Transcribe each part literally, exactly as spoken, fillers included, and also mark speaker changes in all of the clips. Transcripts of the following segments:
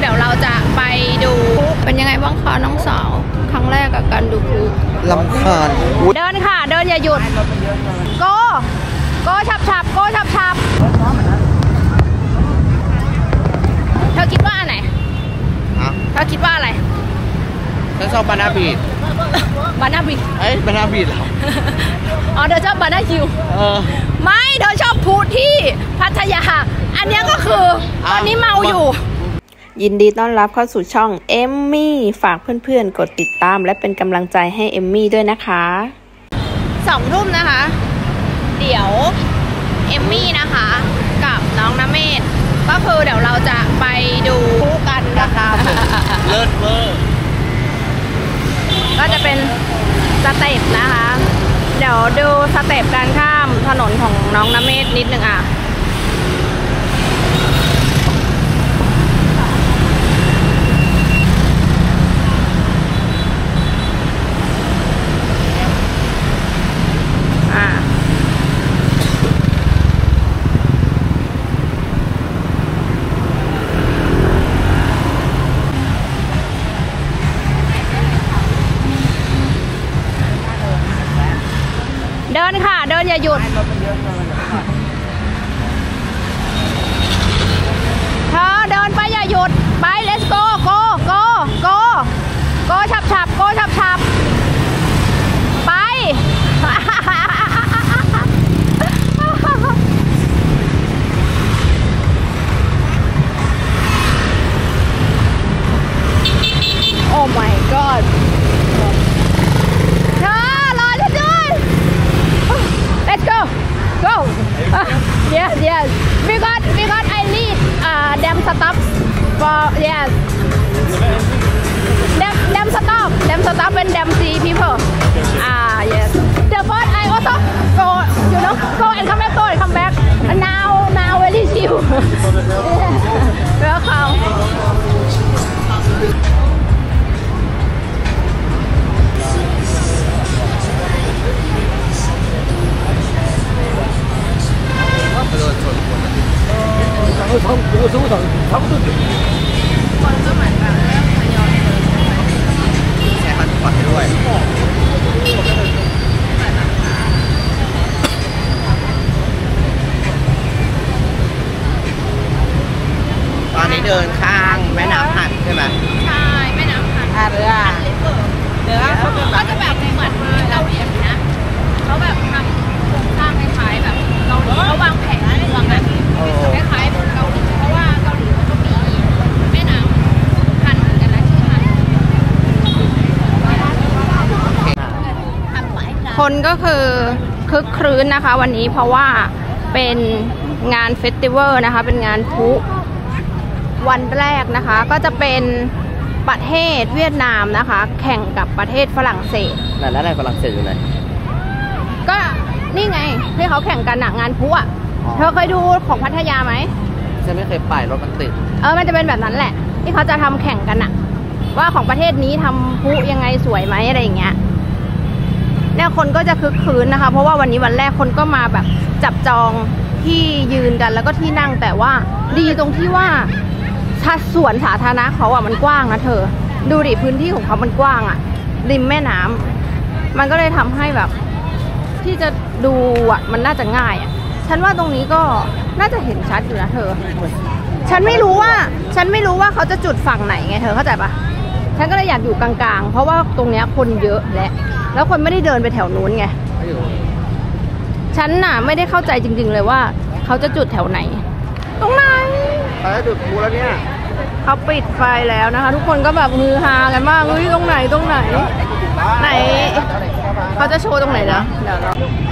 Speaker 1: ดี๋ยวเราจะไปดูเป็นยังไงบ้างคะน้องสาวครั้งแรกกับการดูพลุ
Speaker 2: ลำคาญ
Speaker 1: เดินค่ะเดินอย่าหยุดโกโกฉับฉับโกฉับฉับเธอคิดว่าอะไรเธอคิดว่าอะไร
Speaker 2: ฉันชอบบานาบีด
Speaker 1: บานาบีด
Speaker 2: เอ้ยบานาบีดเหรอ
Speaker 1: อ๋อเธอชอบบานาคิว
Speaker 2: เออ
Speaker 1: ไม่เธอชอบพลุที่พัทยาอันนี้ก็คือตอนนี้เมาอยู่ยินดีต้อนรับเข้าสู่ช่องเอมมี่ฝากเพื่อนๆกดติดตามและเป็นกำลังใจให้เอมมี่ด้วยนะคะสองทุ่มนะคะเดี๋ยวเอมมี่นะคะกับน้องน้ำเมธก็คือเดี๋ยวเราจะไปดูคู่กันนะคะ
Speaker 2: เลิศเวอร์
Speaker 1: ก็จะเป็นสเต็ปนะคะเดี๋ยวดูสเต็ปการข้ามถนนของน้องน้ำเมธนิดนึงอ่ะเดินค่ะเดินอย่าหยุดเธอเดินไปอย่าหยุดไป let's go go go go go ฉับฉับ go ฉับฉับไป Oh my god Let's go, go. Uh, yes, yes. Because because I need uh them stop for yes. Them them stop, them stop when them see people. Ah yes. The first I also go, you know, go and come back, go and come back. And now now very chill. Welcome.
Speaker 2: 差不多，差不多，差不多。
Speaker 1: คนก็เหมือนแบบเริ่มทยอย
Speaker 2: แชร์พันธุ์ก่อนด้วยตอนนี้เดินข้างแม่น้ำหันใช่ไหม
Speaker 1: ใช่แม่น้ำหัน
Speaker 2: ท่าเรือ
Speaker 1: เรือก็จะแบบเหมือนเกาหลีนะเขาแบบทำโครงสร้างคล้ายๆแบบเกาหลีเขาวางแผนวางแบบคล้ายๆเกาหลีเพราะว่าเกาหลีเขาก็มีแม่น้ำหันเหมือนกันนะชื่อหันคนก็คือคึกครื้นนะคะวันนี้เพราะว่าเป็นงานเฟสติวัลนะคะเป็นงานพลุวันแรกนะคะก็จะเป็นประเทศเวียดนามนะคะแข่งกับประเทศฝรั่งเศส
Speaker 2: แล้วแล้วอะไรฝรั่งเศสอยู่ไหน
Speaker 1: ก็นี่ไงที่เขาแข่งกันหนักงานพลุอ่ะเธอเคยดูของพัทยาไหม
Speaker 2: ฉันไม่เคยไปรถมันติด
Speaker 1: เออมันจะเป็นแบบนั้นแหละที่เขาจะทำแข่งกันอะว่าของประเทศนี้ทำพลุยังไงสวยไหมอะไรอย่างเงี้ยเนี่ยคนก็จะคึกคืนนะคะเพราะว่าวันนี้วันแรกคนก็มาแบบจับจองที่ยืนกันแล้วก็ที่นั่งแต่ว่าดีตรงที่ว่าสวนสาธารณะเขาอะมันกว้างนะเธอดูดิพื้นที่ของเขามันกว้างอะริมแม่น้ำมันก็เลยทำให้แบบที่จะดูอะมันน่าจะง่ายอะฉันว่าตรงนี้ก็น่าจะเห็นชัดอยู่นะเธอฉันไม่รู้ว่าฉันไม่รู้ว่าเขาจะจุดฝั่งไหนไงเธอเข้าใจปะฉันก็เลยอยากอยู่กลางๆเพราะว่าตรงเนี้ยคนเยอะและแล้วคนไม่ได้เดินไปแถวนู้นไงฉันน่ะไม่ได้เข้าใจจริงๆเลยว่าเขาจะจุดแถวไหนตรงไหน
Speaker 2: เขาจะจุดพลุแล้วเนี่ย
Speaker 1: เขาปิดไฟแล้วนะคะทุกคนก็แบบมือฮากันมากเฮ้ยตรงไหนตรงไหนไหนเขาจะโชว์ตรงไหนนะเดี๋ยวเรา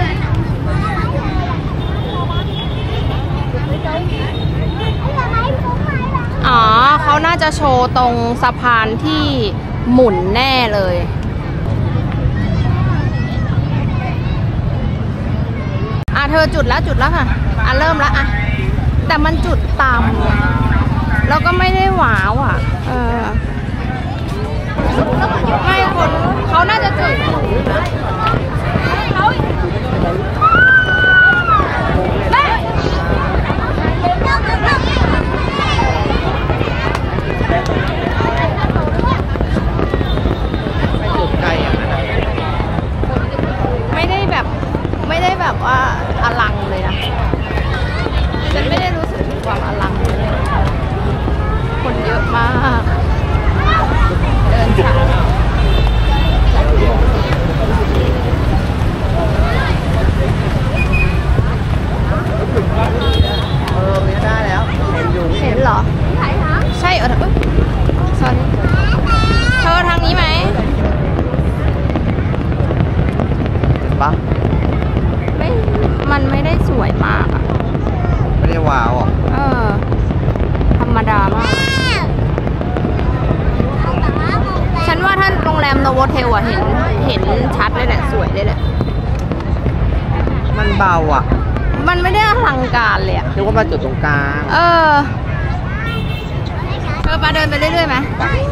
Speaker 1: อ๋อเขาน่าจะโชว์ตรงสะพานที่หมุนแน่เลยอ่ะเธอจุดแล้วจุดแล้วค่ะอ่ะเริ่มแล้วอ่ะแต่มันจุดต่ำแล้วก็ไม่ได้หวาวอ่ะเออไม่คนเขาน่าจะจุดเขามากเดินช้า
Speaker 2: เออไม่ได้แล้วเห็นอยู่
Speaker 1: เห็นเหรอใช่เออเอ้ย sorry เธอทางนี้ไหม
Speaker 2: เห็นปะ
Speaker 1: ไม่มันไม่ได้สวยมากอะ
Speaker 2: ไม่ได้ว้าวอ่ะ
Speaker 1: เออธรรมดามากฉันว่าถ้าโรงแรมโนโวเทลอะเห็นเห็นชัดเลยแหละสวยเลยแหละ
Speaker 2: มันเบาอ่ะ
Speaker 1: มันไม่ได้อลังการเลยอะ
Speaker 2: นึกว่ามาจุดตรงกลาง
Speaker 1: เออเธอมาเดินไปเรื่อยๆไหม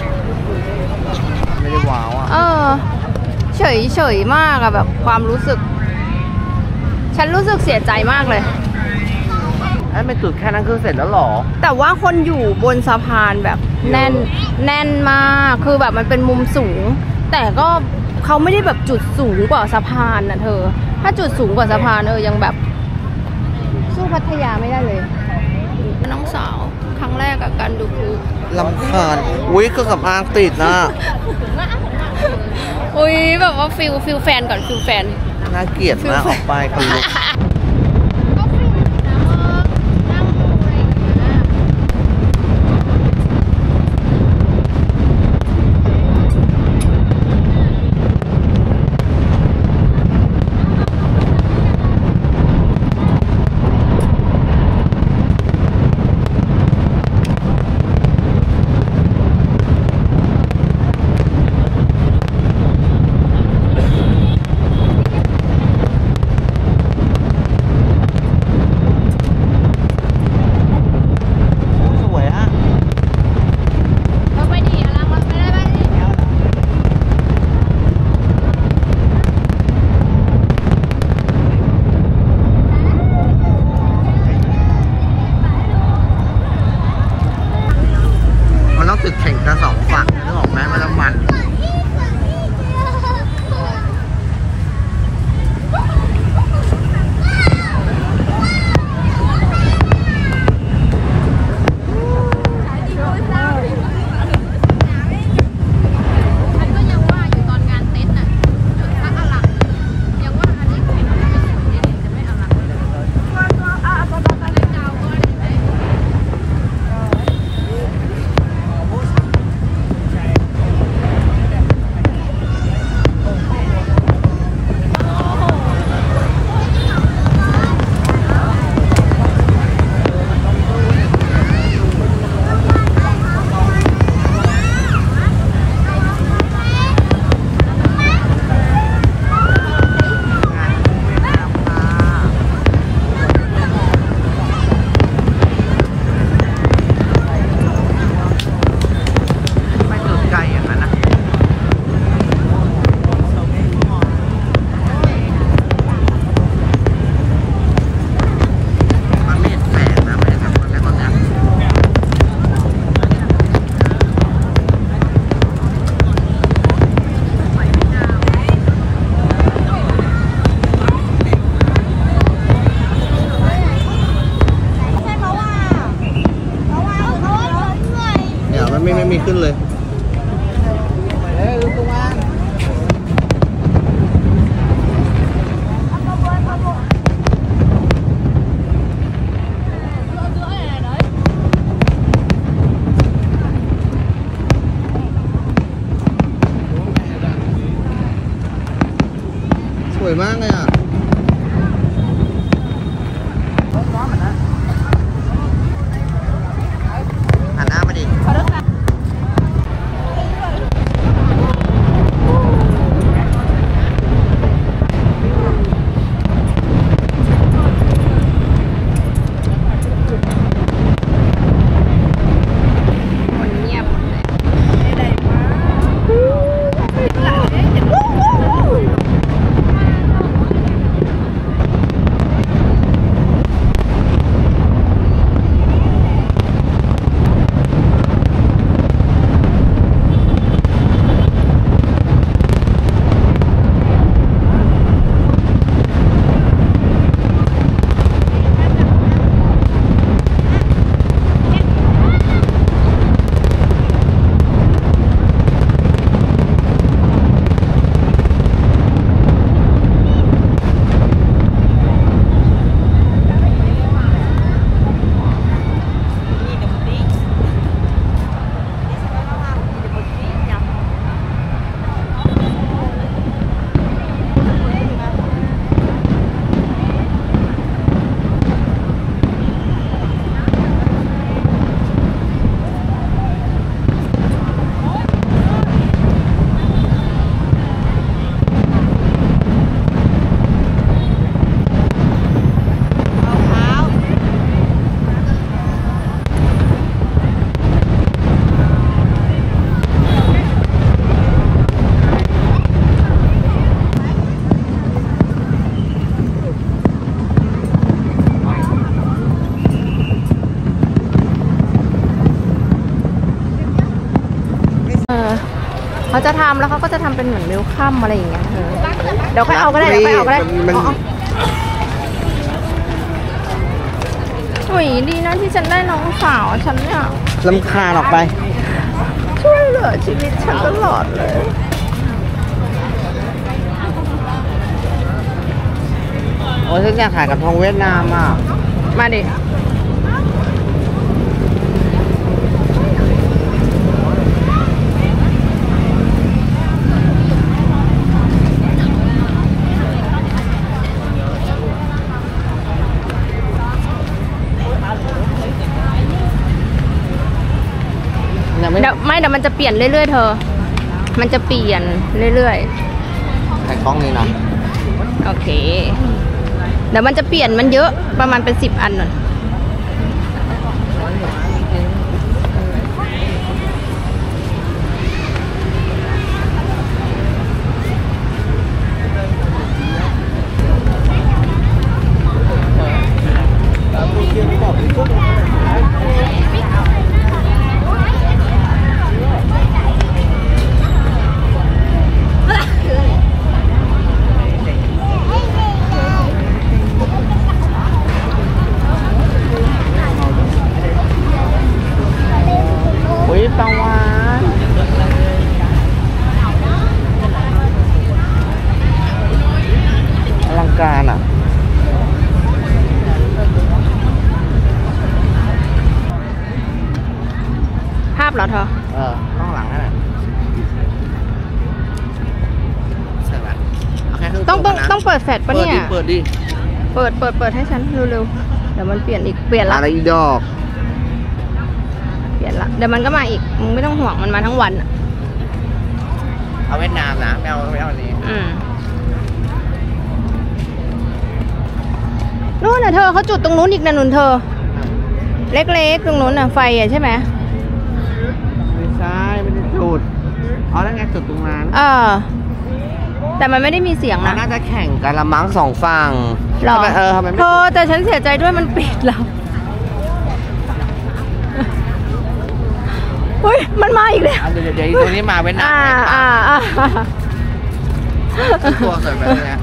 Speaker 2: ไม่ได้ว้าวอ่ะ
Speaker 1: เออ เฉยเฉยมากอะแบบความรู้สึก ฉันรู้สึกเสียใจมากเลย
Speaker 2: ไอ้ไม่จุดแค่นั้นคือเสร็จแล้วหรอ
Speaker 1: แต่ว่าคนอยู่บนสะพานแบบแน่นแน่นมากคือแบบมันเป็นมุมสูง แต่ก็เขาไม่ได้แบบจุดสูงกว่าสะพานนะเธอ ถ้าจุดสูงกว่าสะพานเออยังแบบสู้พัทยาไม่ได้เลยน้องสาวครั้งแรกกับการดูพลุ
Speaker 2: ลำคาญอุ้ยเครื่องสำอางติดนะ
Speaker 1: อุ้ยแบบว่าฟิลฟิลแฟนก่อนฟิลแฟน
Speaker 2: น่าเกลียดมากออกไปคนลุก จุดแข่งกันสองฝั่งนึกออกไหมมันต้องมันไม่ไม่มีขึ้นเลยเอ้ยลุงตุ้งอันสวยมากเลยอ่ะหันหน้ามาดิ
Speaker 1: อเขาจะทำแล้วเขาก็จะทำเป็นเหมือนเวลคัมอะไรอย่างเงี้ยเธอเดี๋ยวค่อยเอาก็ได้เดี๋ยวค่อยเอาก็ได้โอ้ยดีนะที่ฉันได้น้องสาวฉันเนี่ย
Speaker 2: ลำคาญออกไป
Speaker 1: ช่วยเหลือชีวิตฉันตลอดเลย
Speaker 2: โอ้ยฉันอยากถ่ายกับทองเวียดนามอ่ะ
Speaker 1: มาดิเดี๋ยวไม่เดี๋ยวมันจะเปลี่ยนเรื่อยๆเธอมันจะเปลี่ยนเรื่อย
Speaker 2: ๆถ่ายกล้องนี้นะ
Speaker 1: โอเคเดี๋ยวมันจะเปลี่ยนมันเยอะประมาณเป็นสิบอันน่ะ
Speaker 2: ปลาวานอลังการอ่ะ
Speaker 1: ภาพเหรอเธอ
Speaker 2: เออข้างหลังนั่นแหละ
Speaker 1: ต้องต้องต้องเปิดแฟลชปะเนี่ย
Speaker 2: เปิดดิ
Speaker 1: เปิดเปิดเปิดให้ฉันเร็วๆเดี๋ยวมันเปลี่ยนอีกเปลี่ยนละ
Speaker 2: อะไรดอก
Speaker 1: เปลี่ยนละเดี๋ยวมันก็มาอีกมึงไม่ต้องห่วงมันมาทั้งวันอ่ะ
Speaker 2: เอาเวียดนามนะไม่เอาไม่เอาอันนี้
Speaker 1: อืมนู่นน่ะเธอเขาจุดตรงนู้นอีกนะนุ่นเธอเล็กๆตรงนู้นน่ะไฟอ่ะใช่ไหม
Speaker 2: ไม่ใช่ไม่ได้จุดเอาแล้วไงจุดตรงนั้น
Speaker 1: เออแต่มันไม่ได้มีเสียงนะ
Speaker 2: น่าจะแข่งกันละมั้งสองฝั่ง
Speaker 1: หรอ
Speaker 2: เออทำไมไม่
Speaker 1: เธอแต่ฉันเสียใจด้วยมันปิดแล้วเฮ้ยมันมาอีกแล้ว
Speaker 2: เดี๋ยวเดี๋ยวตัวนี้มาเว้นหน้า
Speaker 1: อ่าอ่าอ่า
Speaker 2: ตัวสวยแบบนี้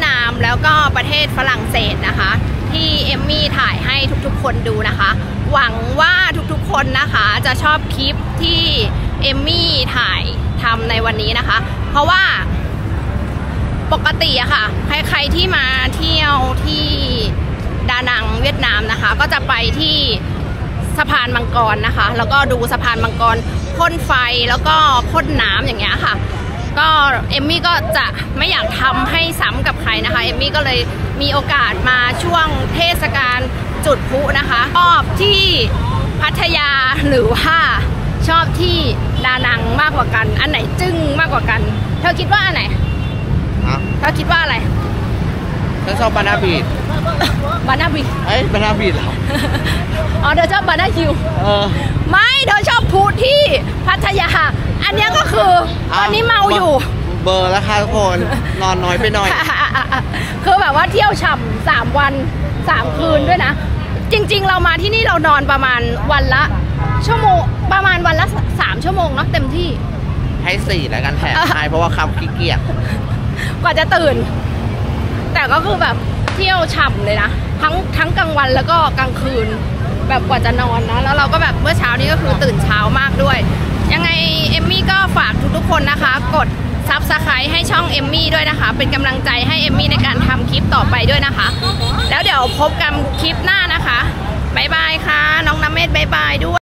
Speaker 1: นามแล้วก็ประเทศฝรั่งเศสนะคะที่เอมมี่ถ่ายให้ทุกๆคนดูนะคะหวังว่าทุกๆคนนะคะจะชอบคลิปที่เอมมี่ถ่ายทำในวันนี้นะคะเพราะว่าปกติอะค่ะใครๆที่มาเที่ยวที่ดานังเวียดนามนะคะก็จะไปที่สะพานมังกรนะคะแล้วก็ดูสะพานมังกรพ่นไฟแล้วก็พ่นน้ำอย่างเงี้ยค่ะก็เอมมี่ก็จะไม่อยากทำให้ซ้ำกับใครนะคะเอมมี่ก็เลยมีโอกาสมาช่วงเทศกาลจุดพลุนะคะชอบที่พัทยาหรือว่าชอบที่ดานังมากกว่ากันอันไหนจึ้งมากกว่ากันเธอคิดว่าอันไหนเธอคิดว่าอะไร
Speaker 2: ฉันชอบบานาบีด
Speaker 1: บานาบีด
Speaker 2: เอ้ยบานาบีดเหรอ
Speaker 1: อ๋อเธอชอบบานาฮิว
Speaker 2: เออ
Speaker 1: ไม่เธอชอบพูที่พัทยาอันนี้ก็คือตอนนี้เมาอยู่
Speaker 2: เบอร์แล้วค่ะทุกคนนอนน้อยไปหน่อย
Speaker 1: คือแบบว่าเที่ยวฉ่ำสามวันสามคืนด้วยนะจริงๆเรามาที่นี่เรานอนประมาณวันละชั่วโมงประมาณวันละสามชั่วโมงเนาะเต็มที่
Speaker 2: ให้สี่แล้วกันแถมให้เพราะว่าคำขี้เกียจ
Speaker 1: กว่าจะตื่นแต่ก็คือแบบเที่ยวฉ่ำเลยนะทั้งทั้งกลางวันแล้วก็กลางคืนแบบกว่าจะนอนนะแล้วเราก็แบบเมื่อเช้านี้ก็คือตื่นเช้ามากด้วยยังไงเอมมี่ก็ฝากทุกๆคนนะคะกดซับสไครต์ให้ช่องเอมมี่ด้วยนะคะเป็นกำลังใจให้เอมมี่ในการทำคลิปต่อไปด้วยนะคะแล้วเดี๋ยวพบกันคลิปหน้านะคะบ๊ายบายค่ะน้องน้ำเมธบ๊ายบายด้วย